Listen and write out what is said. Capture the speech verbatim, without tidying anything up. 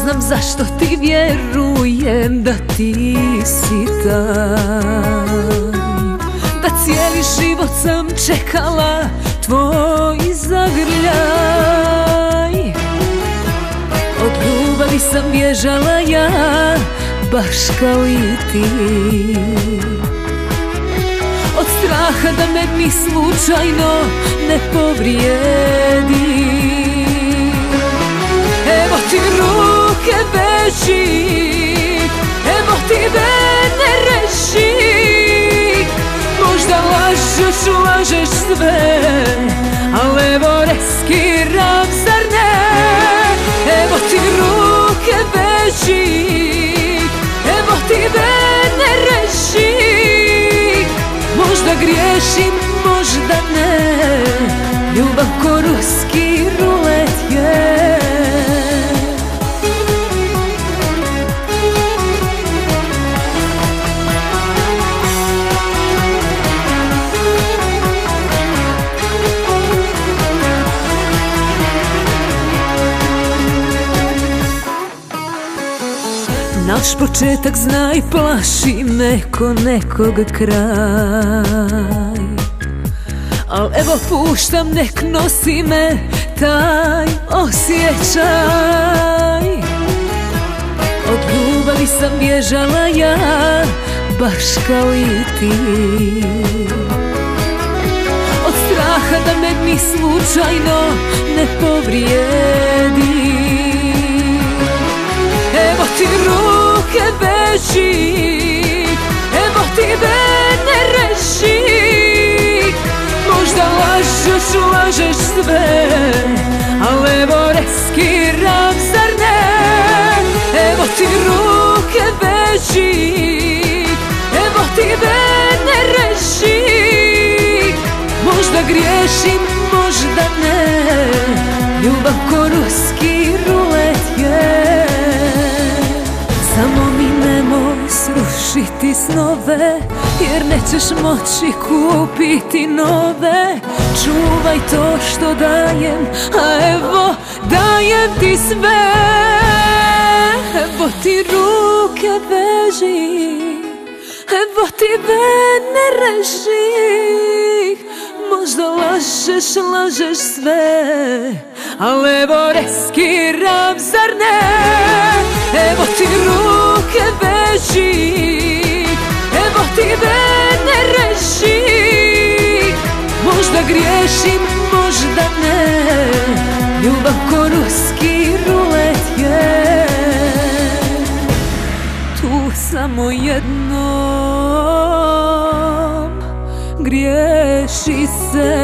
znam zašto ti vjerujem da ti si taj, da cijeli život sam čekala tvoj zagrljaj. Od ljubavi sam bježala ja, baš kao i ti, od straha da me ni slučajno ne povrijedi. Evo ti ruke veži, evo ti mene reši, možda lažeš, lažeš sve, al evo reskiram, zar ne? Evo ti ruke veži, evo ti mene reši, možda griješim, možda ne, ljubav ko ruski rulet je. Naš početak znaj plaši me ko nekog kraj, al evo puštam nek nosi me taj osjećaj. Od ljubavi sam bježala ja, baš kao i ti, od straha da me ni slučajno ne povrijedi. Evo ti ruke veži, evo ti mene reši, možda lažeš, lažeš sve, al evo reskiram, zar ne? Evo ti ruke veži, evo ti mene reši, možda griješim, možda ne, ljubav ko ruski rulet je. Samo mi nemoj srušiti snove, jer nećeš moći kupiti nove. Čuvaj to što dajem, a evo dajem ti sve. Evo ti ruke veži, evo ti mene reži, možda lažeš, lažeš sve, al evo reskiram, zar ne? Evo ti ruke veži, evo ti mene reši, možda griješim, možda ne, ljubav ko ruski rulet je. Tu samo jednom griješi se.